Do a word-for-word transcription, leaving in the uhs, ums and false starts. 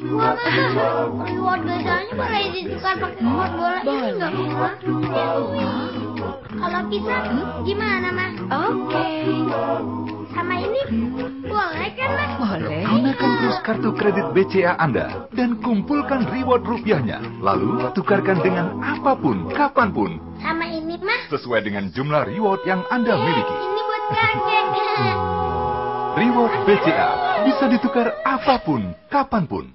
Wah, masa reward biasanya boleh ditukar pakai reward bola ini nggak bisa? Kalau bisa, gimana, Mas? Oke. Sama ini boleh kan, Mas? Boleh. Gunakan terus kartu kredit B C A Anda dan kumpulkan reward rupiahnya. Lalu tukarkan dengan apapun, kapanpun. Sama ini, Mas? Sesuai dengan jumlah reward yang Anda miliki. Ini buat kakek. Reward B C A bisa ditukar apapun, kapanpun.